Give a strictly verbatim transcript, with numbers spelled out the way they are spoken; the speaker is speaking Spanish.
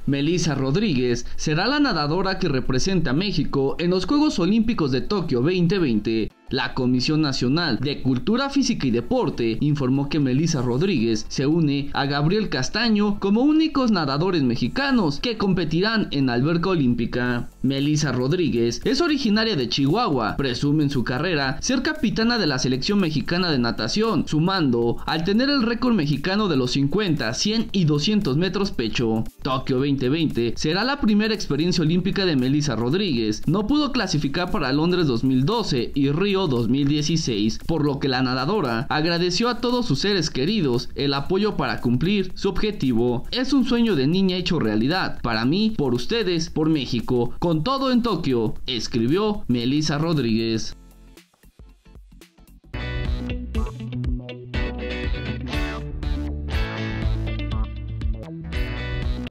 Melissa Rodríguez será la nadadora que represente a México en los Juegos Olímpicos de Tokio veinte veinte. La Comisión Nacional de Cultura Física y Deporte informó que Melissa Rodríguez se une a Gabriel Castaño como únicos nadadores mexicanos que competirán en alberca olímpica. Melissa Rodríguez es originaria de Chihuahua, presume en su carrera ser capitana de la selección mexicana de natación, sumando al tener el récord mexicano de los cincuenta, cien y doscientos metros pecho. Tokio veinte veinte será la primera experiencia olímpica de Melissa Rodríguez. No pudo clasificar para Londres dos mil doce y Río dos mil dieciséis, por lo que la nadadora agradeció a todos sus seres queridos el apoyo para cumplir su objetivo. Es un sueño de niña hecho realidad, para mí, por ustedes, por México, con todo en Tokio, escribió Melissa Rodríguez.